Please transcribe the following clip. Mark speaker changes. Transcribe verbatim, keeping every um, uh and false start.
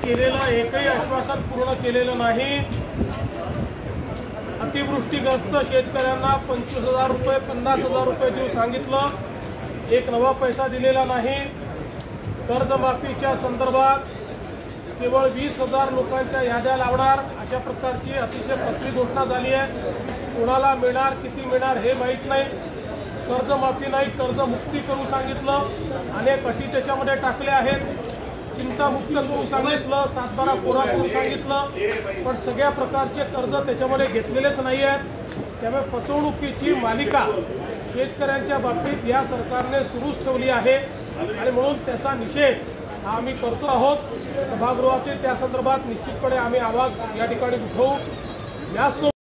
Speaker 1: केलेलं एकही आश्वासन पूर्ण केलेलं नाही। अतिवृष्टीग्रस्त शेतकऱ्यांना पंचवीस हजार रुपये पन्नास हजार रुपये देऊ सांगितलं, एक नवा पैसा दिलेला नाही। कर्जमाफीच्या संदर्भात केवळ वीस हजार लोकांच्या याद्या लावणार अशा प्रकारची अतिशय फसवी घोषणा झाली आहे। कोणाला मिळणार किती मिळणार हे माहीत नाही। कर्जमाफी नाही कर्जमुक्ती करू सांगितलं, अनेक अटी त्याच्यामध्ये टाकले आहेत। चिंतामुक्त करू सांगितलं, सातबारा कोरा करू सांगितलं, पण सगळ्या प्रकारचे कर्ज त्याच्यामध्ये घेतलेलेच नाही आहेत। त्यामुळे फसवणुकीची मालिका शेतकऱ्यांच्या बाबतीत या सरकारने सुरूच ठेवली आहे आणि म्हणून त्याचा निषेध आम्ही करतो आहोत। सभागृहातील त्या संदर्भात निश्चितपणे आम्ही आवाज या ठिकाणी उठवू। या